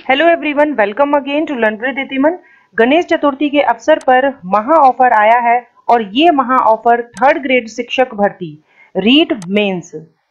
Hello everyone, welcome again to learn with Ditiman. Ganesh Chaturthi के अवसर पर महा ऑफर आया है और ये महा ऑफर थर्ड ग्रेड शिक्षक भर्ती रीट मेंस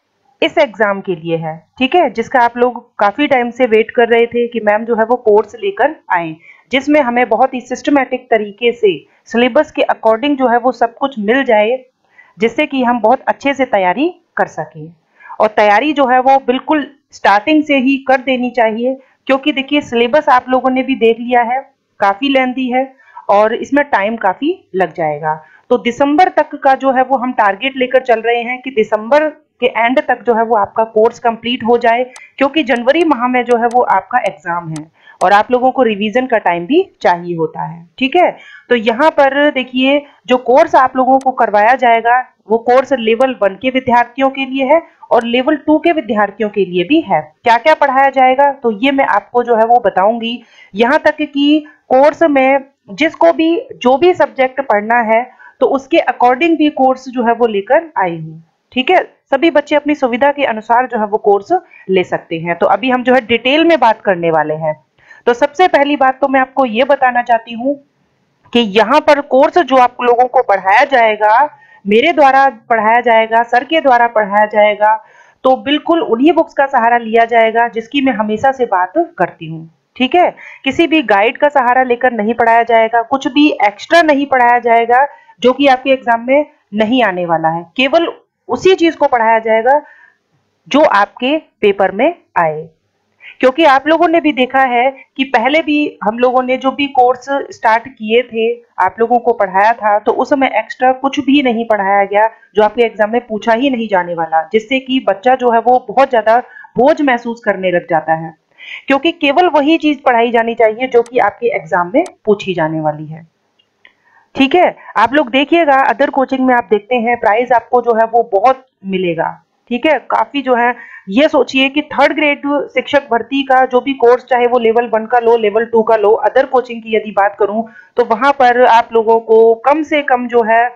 इस एग्जाम के लिए है। ठीक है, जिसका आप लोग काफी टाइम से वेट कर रहे थे कि मैम जो है वो कोर्स लेकर आए, जिसमें हमें बहुत ही सिस्टमैटिक तरीके से सिलेबस के अकॉर्डिंग जो है वो सब कुछ मिल जाए, जिससे कि हम बहुत अच्छे से तैयारी कर सकें। और तैयारी जो है वो बिल्कुल स्टार्टिंग से ही कर देनी चाहिए, क्योंकि देखिए सिलेबस आप लोगों ने भी देख लिया है, काफी लेंथी है और इसमें टाइम काफी लग जाएगा। तो दिसंबर तक का जो है वो हम टारगेट लेकर चल रहे हैं कि दिसंबर के एंड तक जो है वो आपका कोर्स कंप्लीट हो जाए, क्योंकि जनवरी माह में जो है वो आपका एग्जाम है और आप लोगों को रिवीजन का टाइम भी चाहिए होता है। ठीक है, तो यहाँ पर देखिए जो कोर्स आप लोगों को करवाया जाएगा वो कोर्स लेवल 1 के विद्यार्थियों के लिए है और लेवल 2 के विद्यार्थियों के लिए भी है। क्या क्या पढ़ाया जाएगा तो ये मैं आपको जो है वो बताऊंगी। यहाँ तक कि कोर्स में जिसको भी जो भी सब्जेक्ट पढ़ना है तो उसके अकॉर्डिंग भी कोर्स जो है वो लेकर आई हूँ। ठीक है, सभी बच्चे अपनी सुविधा के अनुसार जो है वो कोर्स ले सकते हैं। तो अभी हम जो है डिटेल में बात करने वाले हैं। तो सबसे पहली बात तो मैं आपको ये बताना चाहती हूँ कि यहाँ पर कोर्स जो आप लोगों को पढ़ाया जाएगा, मेरे द्वारा पढ़ाया जाएगा, सर के द्वारा पढ़ाया जाएगा, तो बिल्कुल उन्हीं बुक्स का सहारा लिया जाएगा जिसकी मैं हमेशा से बात करती हूँ। ठीक है, किसी भी गाइड का सहारा लेकर नहीं पढ़ाया जाएगा, कुछ भी एक्स्ट्रा नहीं पढ़ाया जाएगा जो कि आपके एग्जाम में नहीं आने वाला है। केवल उसी चीज को पढ़ाया जाएगा जो आपके पेपर में आए, क्योंकि आप लोगों ने भी देखा है कि पहले भी हम लोगों ने जो भी कोर्स स्टार्ट किए थे, आप लोगों को पढ़ाया था, तो उस समय एक्स्ट्रा कुछ भी नहीं पढ़ाया गया जो आपके एग्जाम में पूछा ही नहीं जाने वाला, जिससे कि बच्चा जो है वो बहुत ज्यादा बोझ महसूस करने लग जाता है, क्योंकि केवल वही चीज पढ़ाई जानी चाहिए जो कि आपके एग्जाम में पूछी जाने वाली है। ठीक है, आप लोग देखिएगा अदर कोचिंग में आप देखते हैं प्राइस आपको जो है वो बहुत मिलेगा। ठीक है, काफी जो है, ये सोचिए कि थर्ड ग्रेड शिक्षक भर्ती का जो भी कोर्स, चाहे वो लेवल 1 का लो, लेवल 2 का लो, अदर कोचिंग की यदि बात करूं तो वहां पर आप लोगों को कम से कम जो है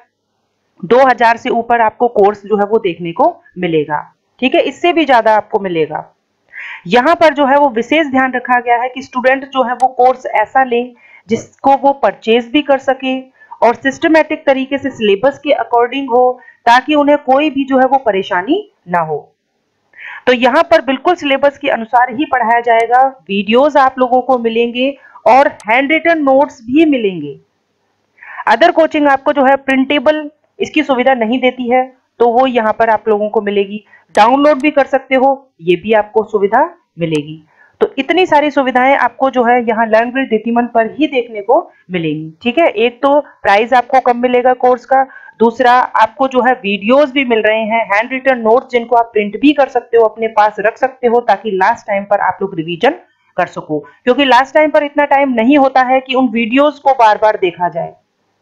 2000 से ऊपर आपको कोर्स जो है वो देखने को मिलेगा। ठीक है, इससे भी ज्यादा आपको मिलेगा। यहाँ पर जो है वो विशेष ध्यान रखा गया है कि स्टूडेंट जो है वो कोर्स ऐसा ले जिसको वो परचेज भी कर सके और सिस्टमेटिक तरीके से सिलेबस के अकॉर्डिंग हो, ताकि उन्हें कोई भी जो है वो परेशानी ना हो। तो यहाँ पर बिल्कुल सिलेबस के अनुसार ही पढ़ाया जाएगा। वीडियोस आप लोगों को मिलेंगे और हैंड रिटन नोट्स भी मिलेंगे। अदर कोचिंग आपको जो है प्रिंटेबल इसकी सुविधा नहीं देती है, तो वो यहाँ पर आप लोगों को मिलेगी। डाउनलोड भी कर सकते हो, ये भी आपको सुविधा मिलेगी। तो इतनी सारी सुविधाएं आपको जो है यहाँ लर्न विद दीतिमन पर ही देखने को मिलेंगी। ठीक है, एक तो प्राइस आपको कम मिलेगा कोर्स का, दूसरा आपको जो है वीडियोस भी मिल रहे हैं, हैंड रिटन नोट्स जिनको आप प्रिंट भी कर सकते हो, अपने पास रख सकते हो, ताकि लास्ट टाइम पर आप लोग रिवीजन कर सको, क्योंकि लास्ट टाइम पर इतना टाइम नहीं होता है कि उन वीडियोस को बार बार देखा जाए।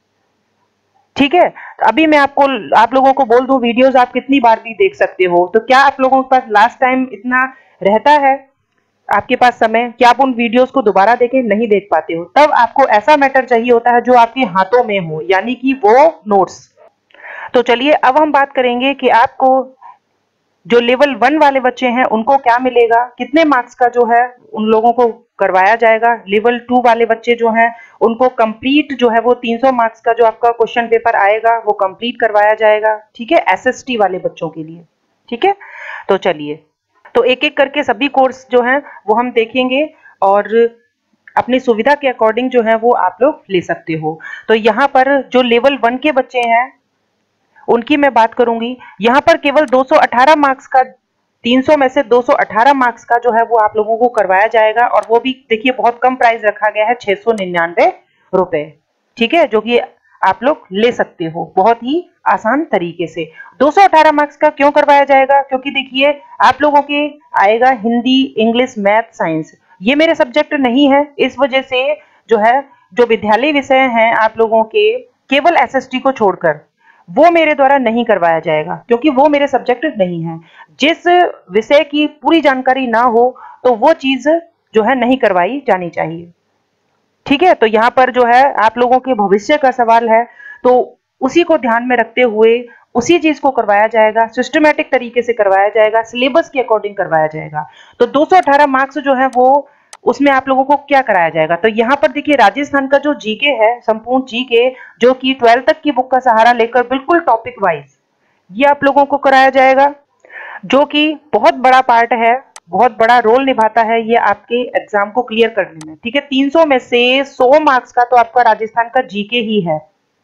ठीक है, तो अभी मैं आप लोगों को बोल दूं वीडियोस आप कितनी बार भी देख सकते हो, तो क्या आप लोगों के पास लास्ट टाइम इतना रहता है आपके पास समय कि आप उन वीडियोस को दोबारा देखें? नहीं देख पाते हो। तब आपको ऐसा मैटर चाहिए होता है जो आपके हाथों में हो, यानी कि वो नोट्स। तो चलिए अब हम बात करेंगे कि आपको जो लेवल 1 वाले बच्चे हैं उनको क्या मिलेगा, कितने मार्क्स का जो है उन लोगों को करवाया जाएगा। लेवल 2 वाले बच्चे जो हैं उनको कंप्लीट जो है वो 300 मार्क्स का जो आपका क्वेश्चन पेपर आएगा वो कंप्लीट करवाया जाएगा। ठीक है, एसएसटी वाले बच्चों के लिए। ठीक है, तो चलिए, तो एक एक करके सभी कोर्स जो हैं वो हम देखेंगे और अपनी सुविधा के अकॉर्डिंग जो है वो आप लोग ले सकते हो। तो यहाँ पर जो लेवल 1 के बच्चे हैं उनकी मैं बात करूंगी। यहाँ पर केवल 218 मार्क्स का, 300 में से 218 मार्क्स का जो है वो आप लोगों को करवाया जाएगा, और वो भी देखिए बहुत कम प्राइस रखा गया है, 699 रुपए। ठीक है, जो कि आप लोग ले सकते हो बहुत ही आसान तरीके से। 218 मार्क्स का क्यों करवाया जाएगा? क्योंकि देखिए आप लोगों के आएगा हिंदी, इंग्लिश, मैथ, साइंस, ये मेरे सब्जेक्ट नहीं है, इस वजह से जो है जो विद्यालय विषय हैं आप लोगों के, केवल एसएसटी को छोड़कर, वो मेरे द्वारा नहीं करवाया जाएगा, क्योंकि वो मेरे सब्जेक्ट नहीं है। जिस विषय की पूरी जानकारी ना हो तो वो चीज जो है नहीं करवाई जानी चाहिए। ठीक है, तो यहाँ पर जो है आप लोगों के भविष्य का सवाल है, तो उसी को ध्यान में रखते हुए उसी चीज को करवाया जाएगा, सिस्टमेटिक तरीके से करवाया जाएगा, सिलेबस के अकॉर्डिंग करवाया जाएगा। तो 218 मार्क्स जो है वो उसमें आप लोगों को क्या कराया जाएगा। तो यहाँ पर देखिए राजस्थान का जो जीके है, संपूर्ण जीके, जो कि 12 तक की बुक का सहारा लेकर बिल्कुल टॉपिक वाइज ये आप लोगों को कराया जाएगा, जो कि बहुत बड़ा पार्ट है, बहुत बड़ा रोल निभाता है ये आपके एग्जाम को क्लियर करने में। ठीक है, 300 में से 100 मार्क्स का तो आपका राजस्थान का जीके ही है।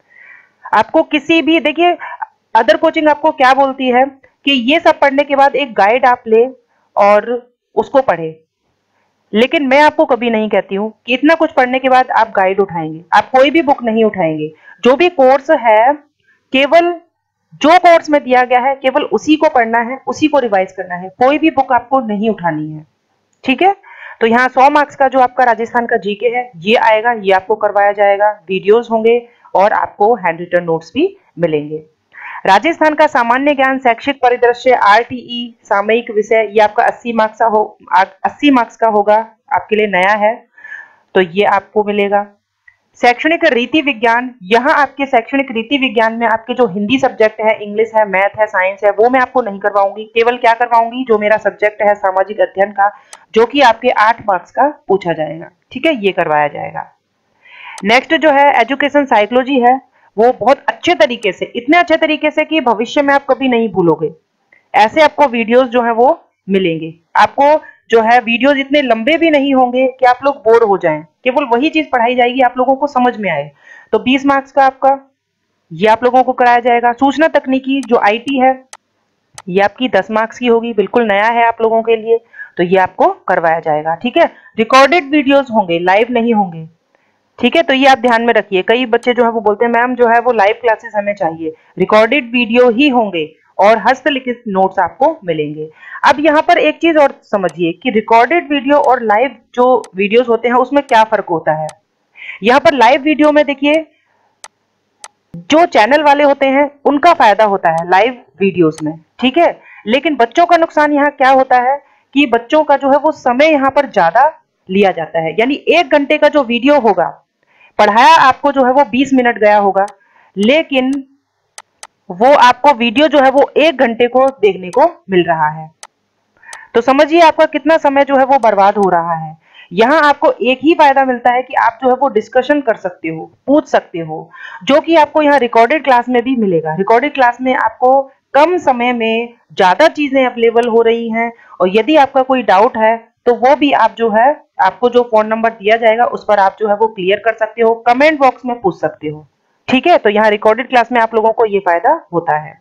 आपको किसी भी, देखिए अदर कोचिंग आपको क्या बोलती है कि ये सब पढ़ने के बाद एक गाइड आप ले और उसको पढ़े, लेकिन मैं आपको कभी नहीं कहती हूं कि इतना कुछ पढ़ने के बाद आप गाइड उठाएंगे। आप कोई भी बुक नहीं उठाएंगे। जो भी कोर्स है, केवल जो कोर्स में दिया गया है केवल उसी को पढ़ना है, उसी को रिवाइज करना है, कोई भी बुक आपको नहीं उठानी है। ठीक है, तो यहाँ 100 मार्क्स का जो आपका राजस्थान का जीके है ये आएगा, ये आपको करवाया जाएगा, वीडियोस होंगे और आपको हैंड रिटन नोट्स भी मिलेंगे। राजस्थान का सामान्य ज्ञान, शैक्षिक परिदृश्य, आरटीई, सामयिक विषय, ये आपका 80 मार्क्स का होगा, आपके लिए नया है तो ये आपको मिलेगा। शैक्षणिक रीति विज्ञान, यहाँ आपके शैक्षणिक रीति विज्ञान में आपके जो हिंदी सब्जेक्ट है, इंग्लिश है, मैथ है, साइंस है, वो मैं आपको नहीं करवाऊंगी। केवल क्या करवाऊंगी, जो मेरा सब्जेक्ट है सामाजिक अध्ययन का, जो कि आपके 8 मार्क्स का पूछा जाएगा। ठीक है, ये करवाया जाएगा। नेक्स्ट जो है एजुकेशन साइकोलॉजी है, वो बहुत अच्छे तरीके से, इतने अच्छे तरीके से कि भविष्य में आप कभी नहीं भूलोगे, ऐसे आपको वीडियोस जो है वो मिलेंगे। आपको जो है वीडियोस इतने लंबे भी नहीं होंगे कि आप लोग बोर हो जाएं, केवल वही चीज पढ़ाई जाएगी, आप लोगों को समझ में आए। तो 20 मार्क्स का आपका ये आप लोगों को कराया जाएगा। सूचना तकनीकी जो आईटी है, ये आपकी 10 मार्क्स की होगी, बिल्कुल नया है आप लोगों के लिए, तो ये आपको करवाया जाएगा। ठीक है, रिकॉर्डेड वीडियोस होंगे, लाइव नहीं होंगे। ठीक है, तो ये आप ध्यान में रखिए। कई बच्चे जो है वो बोलते हैं मैम जो है वो लाइव क्लासेस हमें चाहिए, रिकॉर्डेड वीडियो ही होंगे और हस्तलिखित नोट्स आपको मिलेंगे। अब यहाँ पर एक चीज और समझिए कि रिकॉर्डेड वीडियो और लाइव जो वीडियोस होते हैं उसमें क्या फर्क होता है। यहाँ पर लाइव वीडियो में देखिए जो चैनल वाले होते हैं उनका फायदा होता है लाइव वीडियोस में। ठीक है, लेकिन बच्चों का नुकसान यहाँ क्या होता है कि बच्चों का जो है वो समय यहाँ पर ज्यादा लिया जाता है। यानी 1 घंटे का जो वीडियो होगा, पढ़ाया आपको जो है वो 20 मिनट गया होगा, लेकिन वो आपको वीडियो जो है वो 1 घंटे को देखने को मिल रहा है। तो समझिए आपका कितना समय जो है वो बर्बाद हो रहा है। यहाँ आपको एक ही फायदा मिलता है कि आप जो है वो डिस्कशन कर सकते हो, पूछ सकते हो, जो कि आपको यहाँ रिकॉर्डेड क्लास में भी मिलेगा। रिकॉर्डेड क्लास में आपको कम समय में ज्यादा चीजें अवेलेबल हो रही हैं, और यदि आपका कोई डाउट है तो वो भी आप जो है, आपको जो फोन नंबर दिया जाएगा उस पर आप जो है वो क्लियर कर सकते हो, कमेंट बॉक्स में पूछ सकते हो। ठीक है, तो यहाँ रिकॉर्डेड क्लास में आप लोगों को ये फायदा होता है।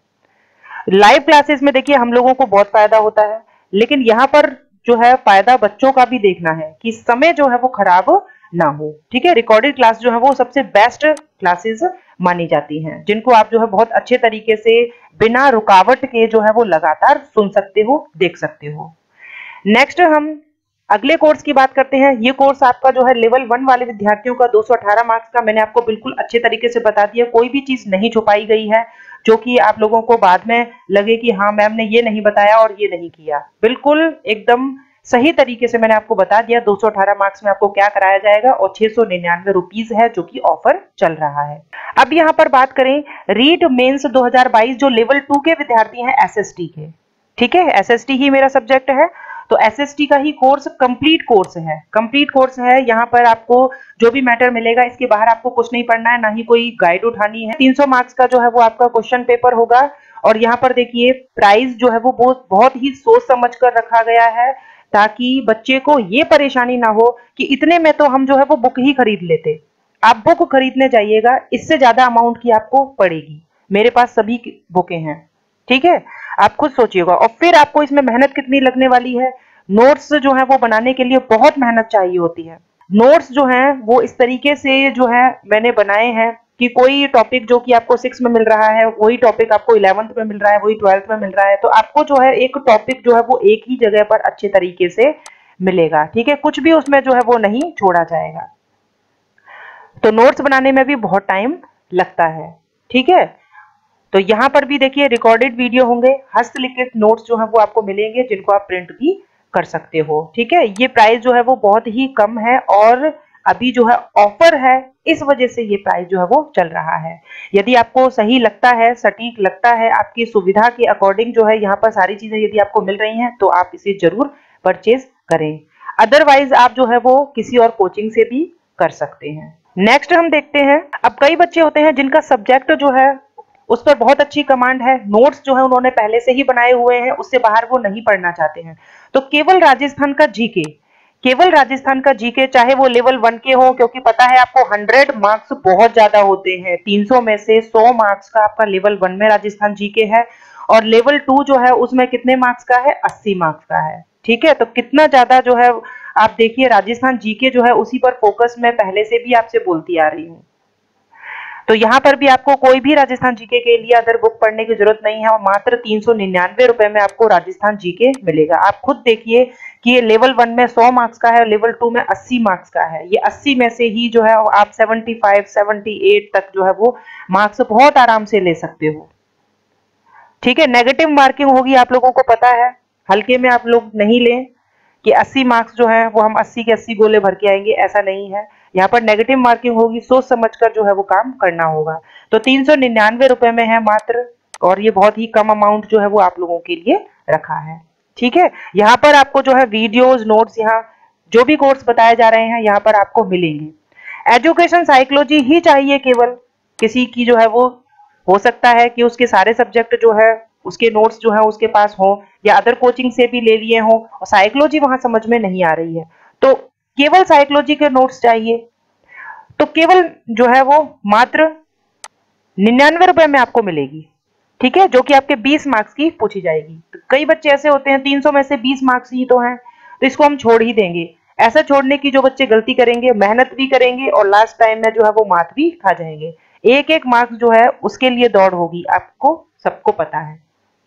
लाइव क्लासेस में देखिए हम लोगों को बहुत फायदा होता है, लेकिन यहाँ पर जो है फायदा बच्चों का भी देखना है कि समय जो है वो खराब ना हो। ठीक है, रिकॉर्डेड क्लास जो है वो सबसे बेस्ट क्लासेस मानी जाती हैं, जिनको आप जो है बहुत अच्छे तरीके से बिना रुकावट के जो है वो लगातार सुन सकते हो, देख सकते हो। नेक्स्ट हम अगले कोर्स की बात करते हैं। ये कोर्स आपका जो है लेवल 1 वाले विद्यार्थियों का 218 मार्क्स का, मैंने आपको बिल्कुल अच्छे तरीके से बता दिया, कोई भी चीज नहीं छुपाई गई है जो कि आप लोगों को बाद में लगे कि हाँ मैम ने ये नहीं बताया और ये नहीं किया। बिल्कुल एकदम सही तरीके से मैंने आपको बता दिया 218 मार्क्स में आपको क्या कराया जाएगा, और 699 रुपीज है जो कि ऑफर चल रहा है। अब यहाँ पर बात करें रीट मेंस 2022 जो लेवल 2 के विद्यार्थी हैं एसएसटी के। ठीक है, एसएसटी ही मेरा सब्जेक्ट है, तो एसएसटी का ही कोर्स कंप्लीट कोर्स है, कंप्लीट कोर्स है। यहाँ पर आपको जो भी मैटर मिलेगा इसके बाहर आपको कुछ नहीं पढ़ना है, ना ही कोई गाइड उठानी है। 300 मार्क्स का जो है वो आपका क्वेश्चन पेपर होगा, और यहाँ पर देखिए प्राइस जो है वो बहुत ही सोच समझ कर रखा गया है, ताकि बच्चे को ये परेशानी ना हो कि इतने में तो हम जो है वो बुक ही खरीद लेते। आप बुक खरीदने जाइएगा, इससे ज्यादा अमाउंट की आपको पड़ेगी। मेरे पास सभी बुकें हैं। ठीक है, आप खुद सोचिएगा, और फिर आपको इसमें मेहनत कितनी लगने वाली है। नोट्स जो है वो बनाने के लिए बहुत मेहनत चाहिए होती है। नोट्स जो हैं वो इस तरीके से जो है मैंने बनाए हैं कि कोई टॉपिक जो कि आपको 6 में मिल रहा है वही टॉपिक आपको 11th में मिल रहा है, वही 12th में मिल रहा है, तो आपको जो है एक टॉपिक जो है वो एक ही जगह पर अच्छे तरीके से मिलेगा। ठीक है, कुछ भी उसमें जो है वो नहीं छोड़ा जाएगा। तो नोट्स बनाने में भी बहुत टाइम लगता है। ठीक है, तो यहाँ पर भी देखिए रिकॉर्डेड वीडियो होंगे, हस्तलिखित नोट्स जो है वो आपको मिलेंगे, जिनको आप प्रिंट भी कर सकते हो। ठीक है, ये प्राइस जो है वो बहुत ही कम है, और अभी जो है ऑफर है, इस वजह से ये प्राइस जो है वो चल रहा है। यदि आपको सही लगता है, सटीक लगता है, आपकी सुविधा के अकॉर्डिंग जो है यहाँ पर सारी चीजें यदि आपको मिल रही हैं, तो आप इसे जरूर परचेज करें। अदरवाइज आप जो है वो किसी और कोचिंग से भी कर सकते हैं। नेक्स्ट हम देखते हैं, अब कई बच्चे होते हैं जिनका सब्जेक्ट जो है उस पर बहुत अच्छी कमांड है, नोट्स जो है उन्होंने पहले से ही बनाए हुए हैं, उससे बाहर वो नहीं पढ़ना चाहते हैं, तो केवल राजस्थान का जीके, केवल राजस्थान का जीके, चाहे वो लेवल 1 के हो, क्योंकि पता है आपको 100 मार्क्स बहुत ज्यादा होते हैं, 300 में से 100 मार्क्स का आपका लेवल 1 में राजस्थान जीके है, और लेवल 2 जो है उसमें कितने मार्क्स का है, 80 मार्क्स का है। ठीक है, तो कितना ज्यादा जो है आप देखिए, राजस्थान जीके जो है उसी पर फोकस मैं पहले से भी आपसे बोलती आ रही हूँ। तो यहाँ पर भी आपको कोई भी राजस्थान जीके के लिए अदर बुक पढ़ने की जरूरत नहीं है, और मात्र 399 रुपए में आपको राजस्थान जीके मिलेगा। आप खुद देखिए कि ये लेवल 1 में 100 मार्क्स का है, लेवल 2 में 80 मार्क्स का है। ये 80 में से ही जो है आप 75 78 तक जो है वो मार्क्स बहुत आराम से ले सकते हो। ठीक है, नेगेटिव मार्किंग होगी, आप लोगों को पता है, हल्के में आप लोग नहीं लें कि 80 मार्क्स जो है वो हम 80 के 80 गोले भर के आएंगे, ऐसा नहीं है। यहाँ पर नेगेटिव मार्किंग होगी, सोच समझकर जो है वो काम करना होगा। तो 399 रुपए में है मात्र, और ये बहुत ही कम अमाउंट जो है वो आप लोगों के लिए रखा है। ठीक है, यहाँ पर आपको जो है वीडियोज, नोट्स, यहाँ जो भी कोर्स बताए जा रहे हैं यहाँ पर आपको मिलेंगे। एजुकेशन साइकोलॉजी ही चाहिए केवल किसी की जो है वो, हो सकता है कि उसके सारे सब्जेक्ट जो है उसके नोट्स जो है उसके पास हो, या अदर कोचिंग से भी ले लिए हो, और साइकोलॉजी वहां समझ में नहीं आ रही है, तो केवल साइकोलॉजी के नोट्स चाहिए, तो केवल जो है वो मात्र 99 रुपए में आपको मिलेगी। ठीक है, जो कि आपके 20 मार्क्स की पूछी जाएगी। तो कई बच्चे ऐसे होते हैं 300 में से 20 मार्क्स ही तो हैं, तो इसको हम छोड़ ही देंगे। ऐसा छोड़ने की जो बच्चे गलती करेंगे, मेहनत भी करेंगे और लास्ट टाइम में जो है वो मार्क्स भी खा जाएंगे। एक एक मार्क्स जो है उसके लिए दौड़ होगी, आपको सबको पता है।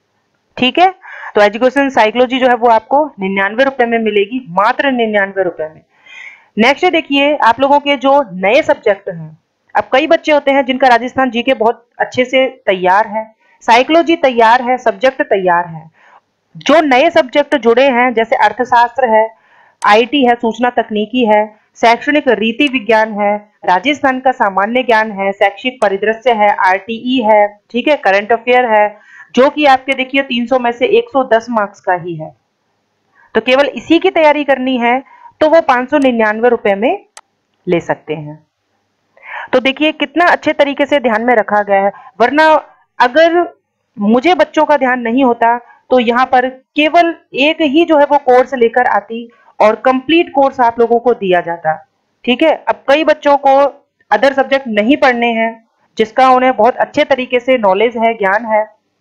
ठीक है, तो एजुकेशन साइकोलॉजी जो है वो आपको 99 रुपए में मिलेगी, मात्र 99 रुपए में। नेक्स्ट देखिए, आप लोगों के जो नए सब्जेक्ट हैं, अब कई बच्चे होते हैं जिनका राजस्थान जीके बहुत अच्छे से तैयार है, साइकोलॉजी तैयार है, सब्जेक्ट तैयार है। जो नए सब्जेक्ट जुड़े हैं जैसे अर्थशास्त्र है, आईटी है, सूचना तकनीकी है, शैक्षणिक रीति विज्ञान है, राजस्थान का सामान्य ज्ञान है, शैक्षिक परिदृश्य है, आरटीई है, ठीक है, करंट अफेयर है, जो कि आपके देखिए 300 में से 110 मार्क्स का ही है। तो केवल इसी की तैयारी करनी है तो वो 599 रुपए में ले सकते हैं। तो देखिए कितना अच्छे तरीके से ध्यान में रखा गया है, वरना अगर मुझे बच्चों का ध्यान नहीं होता तो यहाँ पर केवल एक ही जो है वो कोर्स लेकर आती और कंप्लीट कोर्स आप लोगों को दिया जाता। ठीक है, अब कई बच्चों को अदर सब्जेक्ट नहीं पढ़ने हैं, जिसका उन्हें बहुत अच्छे तरीके से नॉलेज है, ज्ञान है,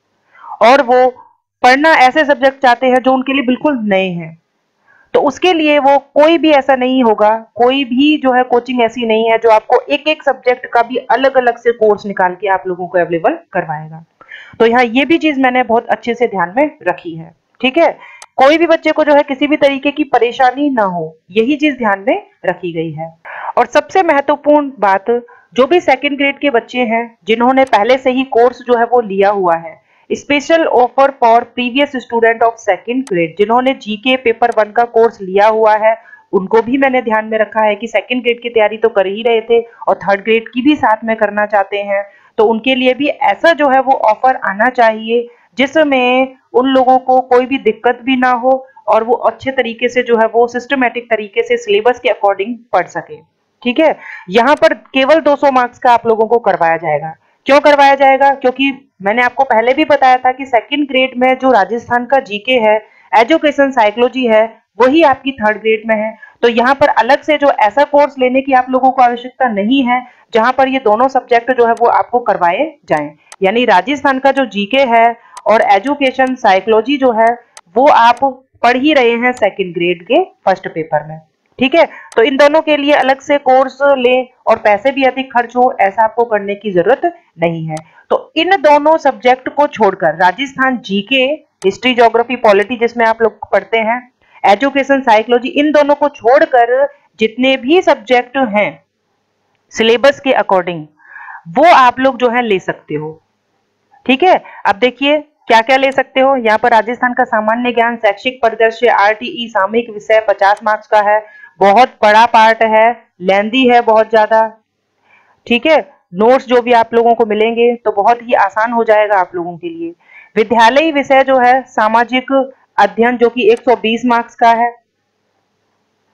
और वो पढ़ना ऐसे सब्जेक्ट चाहते हैं जो उनके लिए बिल्कुल नए हैं, तो उसके लिए वो कोई भी ऐसा नहीं होगा, कोई भी जो है कोचिंग ऐसी नहीं है जो आपको एक एक सब्जेक्ट का भी अलग अलग से कोर्स निकाल के आप लोगों को अवेलेबल करवाएगा। तो यहाँ ये भी चीज मैंने बहुत अच्छे से ध्यान में रखी है। ठीक है, कोई भी बच्चे को जो है किसी भी तरीके की परेशानी ना हो, यही चीज ध्यान में रखी गई है। और सबसे महत्वपूर्ण बात, जो भी सेकंड ग्रेड के बच्चे हैं जिन्होंने पहले से ही कोर्स जो है वो लिया हुआ है, special offer for previous student of second grade, जिन्होंने जीके पेपर 1 का कोर्स लिया हुआ है, उनको भी मैंने ध्यान में रखा है कि सेकंड ग्रेड की तैयारी तो कर ही रहे थे और थर्ड ग्रेड की भी साथ में करना चाहते हैं, तो उनके लिए भी ऐसा जो है वो ऑफर आना चाहिए जिसमें उन लोगों को कोई भी दिक्कत भी ना हो और वो अच्छे तरीके से जो है वो सिस्टमेटिक तरीके से सिलेबस के अकॉर्डिंग पढ़ सके। ठीक है, यहाँ पर केवल 200 मार्क्स का आप लोगों को करवाया जाएगा। क्यों करवाया जाएगा? क्योंकि मैंने आपको पहले भी बताया था कि सेकंड ग्रेड में जो राजस्थान का जीके है, एजुकेशन साइकोलॉजी है, वही आपकी थर्ड ग्रेड में है। तो यहाँ पर अलग से जो ऐसा कोर्स लेने की आप लोगों को आवश्यकता नहीं है जहां पर ये दोनों सब्जेक्ट जो है वो आपको करवाए जाएं। यानी राजस्थान का जो जीके है और एजुकेशन साइकोलॉजी जो है वो आप पढ़ ही रहे हैं सेकंड ग्रेड के फर्स्ट पेपर में। ठीक है, तो इन दोनों के लिए अलग से कोर्स लें और पैसे भी अधिक खर्च हो, ऐसा आपको करने की जरूरत नहीं है। तो इन दोनों सब्जेक्ट को छोड़कर Rajasthan GK, history, geography, polity जिसमें आप लोग पढ़ते हैं, एजुकेशन साइकोलॉजी, इन दोनों को छोड़कर जितने भी सब्जेक्ट हैं सिलेबस के अकॉर्डिंग वो आप लोग जो है ले सकते हो। ठीक है, अब देखिए क्या क्या ले सकते हो। यहाँ पर राजस्थान का सामान्य ज्ञान, शैक्षिक परिदृश्य, आरटीई, सामयिक विषय 50 मार्क्स का है, बहुत बड़ा पार्ट है, लेंदी है बहुत ज्यादा। ठीक है, नोट्स जो भी आप लोगों को मिलेंगे तो बहुत ही आसान हो जाएगा आप लोगों के लिए। विद्यालयी विषय जो है सामाजिक अध्ययन, जो कि 120 मार्क्स का है।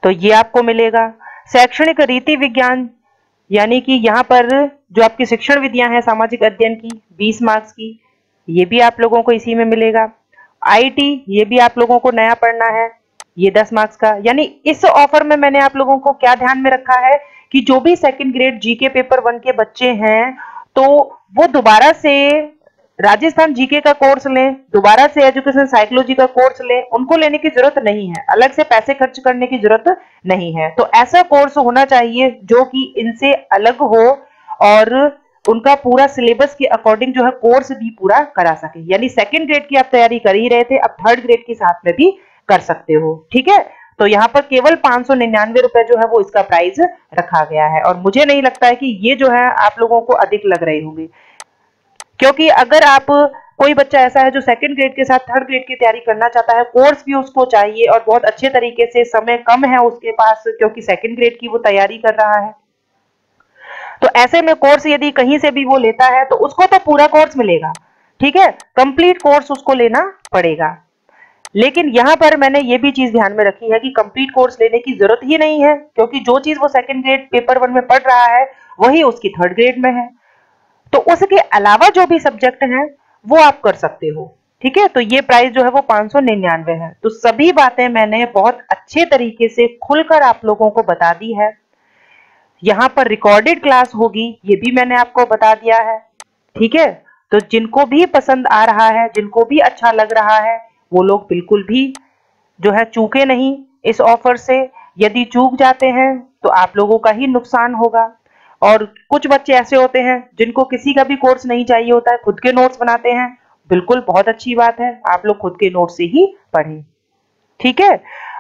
तो ये आपको मिलेगा। शैक्षणिक रीति विज्ञान यानी कि यहाँ पर जो आपकी शिक्षण विधियां हैं सामाजिक अध्ययन की 20 मार्क्स की, ये भी आप लोगों को इसी में मिलेगा। आईटी ये भी आप लोगों को नया पढ़ना है, ये 10 मार्क्स का। यानी इस ऑफर में मैंने आप लोगों को क्या ध्यान में रखा है कि जो भी सेकंड ग्रेड जीके पेपर 1 के बच्चे हैं तो वो दोबारा से राजस्थान जीके का कोर्स लें, दोबारा से एजुकेशन साइकोलॉजी का कोर्स लें, उनको लेने की जरूरत नहीं है, अलग से पैसे खर्च करने की जरूरत नहीं है। तो ऐसा कोर्स होना चाहिए जो कि इनसे अलग हो और उनका पूरा सिलेबस के अकॉर्डिंग जो है कोर्स भी पूरा करा सके। यानी सेकंड ग्रेड की आप तैयारी कर ही रहे थे, अब थर्ड ग्रेड की साथ में भी कर सकते हो। ठीक है, तो यहाँ पर केवल 599 रुपए जो है वो इसका प्राइस रखा गया है और मुझे नहीं लगता है कि ये जो है आप लोगों को अधिक लग रहे होंगे, क्योंकि अगर आप कोई बच्चा ऐसा है जो सेकंड ग्रेड के साथ थर्ड ग्रेड की तैयारी करना चाहता है, कोर्स भी उसको चाहिए और बहुत अच्छे तरीके से, समय कम है उसके पास क्योंकि सेकंड ग्रेड की वो तैयारी कर रहा है, तो ऐसे में कोर्स यदि कहीं से भी वो लेता है तो उसको तो पूरा कोर्स मिलेगा। ठीक है, कंप्लीट कोर्स उसको लेना पड़ेगा। लेकिन यहाँ पर मैंने ये भी चीज ध्यान में रखी है कि कंप्लीट कोर्स लेने की जरूरत ही नहीं है, क्योंकि जो चीज वो सेकंड ग्रेड पेपर 1 में पढ़ रहा है वही उसकी थर्ड ग्रेड में है, तो उसके अलावा जो भी सब्जेक्ट हैं वो आप कर सकते हो। ठीक है, तो ये प्राइस जो है वो 599 है। तो सभी बातें मैंने बहुत अच्छे तरीके से खुलकर आप लोगों को बता दी है। यहाँ पर रिकॉर्डेड क्लास होगी, ये भी मैंने आपको बता दिया है। ठीक है, तो जिनको भी पसंद आ रहा है, जिनको भी अच्छा लग रहा है, वो लोग बिल्कुल भी जो है चूके नहीं इस ऑफर से। यदि चूक जाते हैं तो आप लोगों का ही नुकसान होगा। और कुछ बच्चे ऐसे होते हैं जिनको किसी का भी कोर्स नहीं चाहिए होता है, खुद के नोट्स बनाते हैं, बिल्कुल बहुत अच्छी बात है, आप लोग खुद के नोट्स से ही पढ़ें। ठीक है,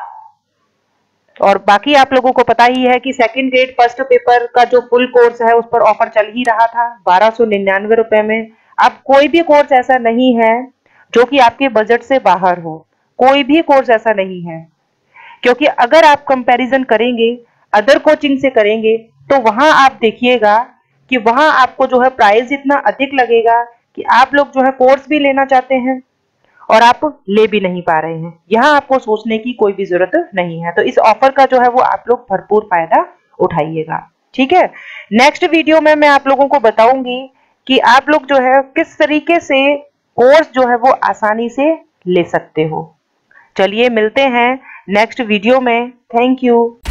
और बाकी आप लोगों को पता ही है कि सेकंड ग्रेड फर्स्ट पेपर का जो फुल कोर्स है उस पर ऑफर चल ही रहा था 1299 रुपए में। अब कोई भी कोर्स ऐसा नहीं है जो कि आपके बजट से बाहर हो, कोई भी कोर्स ऐसा नहीं है, क्योंकि अगर आप कंपैरिजन करेंगे अदर कोचिंग से करेंगे तो वहां आप देखिएगा कि वहां आपको जो है प्राइस इतना अधिक लगेगा कि आप लोग जो है कोर्स भी लेना चाहते हैं और आप ले भी नहीं पा रहे हैं। यहाँ आपको सोचने की कोई भी जरूरत नहीं है। तो इस ऑफर का जो है वो आप लोग भरपूर फायदा उठाइएगा। ठीक है, नेक्स्ट वीडियो में मैं आप लोगों को बताऊंगी कि आप लोग जो है किस तरीके से कोर्स जो है वो आसानी से ले सकते हो। चलिए मिलते हैं नेक्स्ट वीडियो में। Thank you.